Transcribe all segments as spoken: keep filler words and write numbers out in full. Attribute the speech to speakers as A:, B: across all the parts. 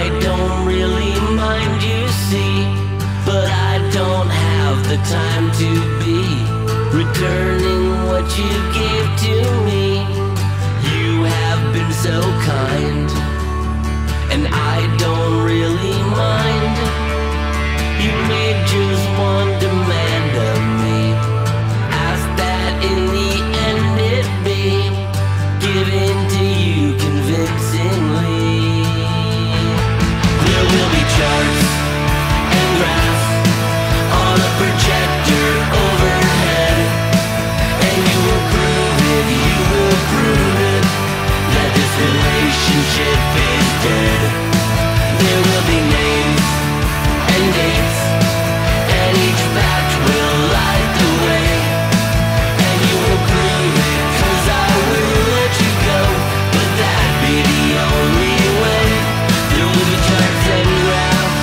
A: I don't really mind, you see, but I don't have the time to be returning what you gave to me. You have been so kind, and I don't really mind. You made just one demand of me, ask that in the end it be given to you convincingly. There will be charts and graphs on a projector overhead, and you will prove it, you will prove it, that this relationship is dead. There will be names and dates, and each fact will light the way, and you will prove it, cause I will let you go, but that'd be the only way. There will be charts and graphs.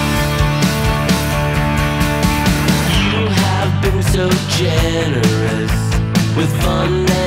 A: You have been so generous with fun